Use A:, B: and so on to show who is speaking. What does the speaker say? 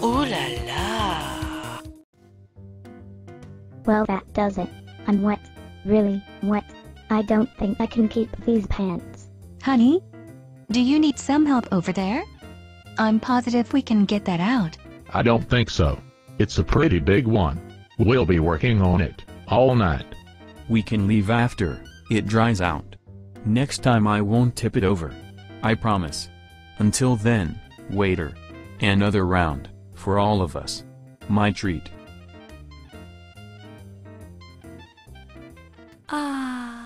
A: Ooh la la.
B: Well, that does it. I'm wet. Really wet. I don't think I can keep these pants.
C: Honey? Do you need some help over there? I'm positive we can get that out.
D: I don't think so. It's a pretty big one. We'll be working on it all night.
E: We can leave after it dries out. Next time I won't tip it over. I promise. Until then, waiter. Another round, for all of us. My treat.
A: Ah.